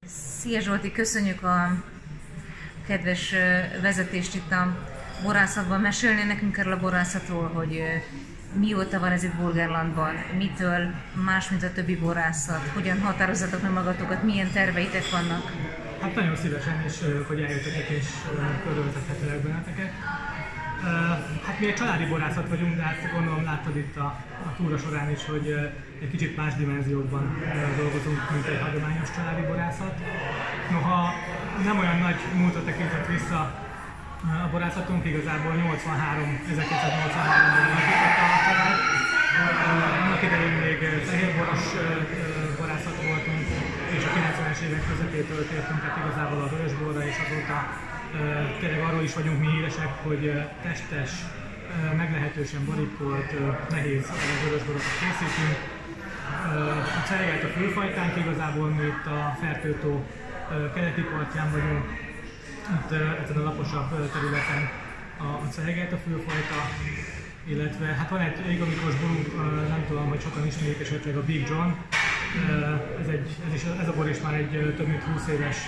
Szia Zsolti, köszönjük a kedves vezetést itt a borászatban. Mesélnél nekünk erről a borászatról, hogy mióta van ez itt Burgenlandban, mitől más, mint a többi borászat, hogyan határozzatok meg magatokat, milyen terveitek vannak? Hát nagyon szívesen, és hogy eljöttetek és körülvezethetelek benneteket. Hát mi egy családi borászat vagyunk, de hát gondolom láttad itt a túra során is, hogy egy kicsit más dimenziókban dolgozunk, mint egy hagyományos családi borászat. Noha nem olyan nagy múltra tekintett vissza a borászatunk, igazából 1983-ban alapította a család. Annak idején még fehérboros borászat voltunk, és a 90-es évek közepétől tértünk át igazából a vörösborra, és azóta tényleg arról is vagyunk mi híresek, hogy testes, meglehetősen barikolt, nehéz vörösborokat készítünk. A Celgelt a főfajtánk, igazából mi itt a Fertőtó keleti partján vagyunk, itt ezen a laposabb területen a Celgelt a főfajta, illetve hát van egy igazikos borunk, nem tudom, hogy sokan ismerik esetleg, a Big John. Ez a bor is már egy több mint 20 éves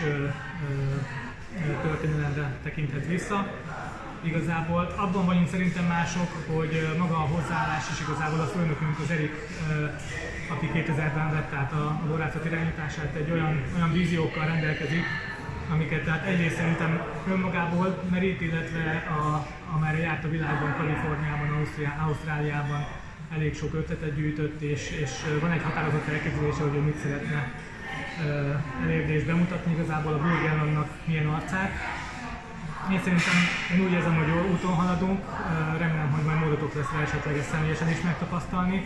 történelemre tekinthet vissza. Igazából abban vagyunk szerintem mások, hogy maga a hozzáállás is igazából a főnökünk, az Erik, aki 2000-ben vett át a borászat irányítását, egy olyan víziókkal rendelkezik, amiket tehát egyrészt szerintem önmagából merít, illetve amerre járt a világban, Kaliforniában, Ausztráliában elég sok ötletet gyűjtött, és van egy határozott elképzelése, hogy ő mit szeretne elérni és bemutatni igazából a Burgenlandnak milyen arcát. Én úgy érzem, hogy jól úton haladunk, remélem, hogy majd módotok lesz rá esetleg ezt személyesen is megtapasztalni.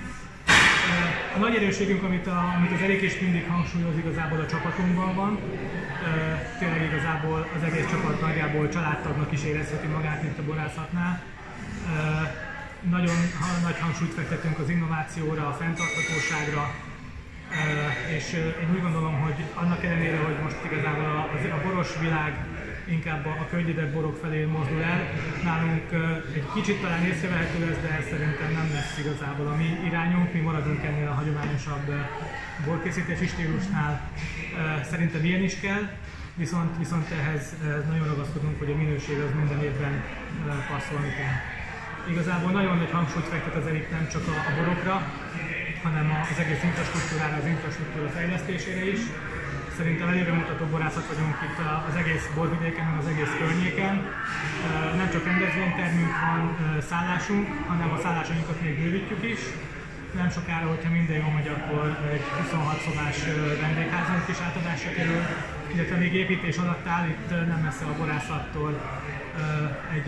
A nagy erősségünk, amit az Erik is mindig hangsúlyoz, igazából a csapatunkban van. Tényleg igazából az egész csapat nagyjából családtagnak is érezheti magát itt a borászatnál. Nagyon nagy hangsúlyt fektetünk az innovációra, a fenntarthatóságra, és én úgy gondolom, hogy annak ellenére, hogy most igazából a boros világ inkább a könnyedebb borok felé mozdul el, nálunk egy kicsit talán észrevehető lesz, de ez szerintem nem lesz igazából a mi irányunk, mi maradunk ennél a hagyományosabb borkészítési stílusnál. Szerintem ilyen is kell, viszont ehhez nagyon ragaszkodunk, hogy a minőség az minden évben passzolni kell. Igazából nagyon nagy hangsúlyt fektet az Erik nem csak a borokra, hanem az egész infrastruktúrára, az infrastruktúra fejlesztésére is. Szerintem előremutató borászat vagyunk itt az egész borvidéken, az egész környéken. Nem csak rendezvénytermünk van, szállásunk, hanem a szállásainkat még bővítjük is. Nem sokára, hogyha minden jól megy, akkor egy 26 szobás vendégházunk is átadásra kerül, illetve még építés alatt áll, itt nem messze a borászattól egy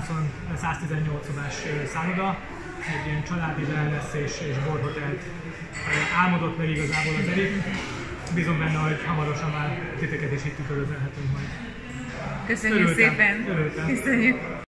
118 szobás szálloda, egy ilyen családi wellness és borhotelt álmodott meg igazából az Erik. Bízom benne, hogy hamarosan már titeket is itt üdvözölhetünk majd. Köszönjük szépen! Örültem. Köszönjük!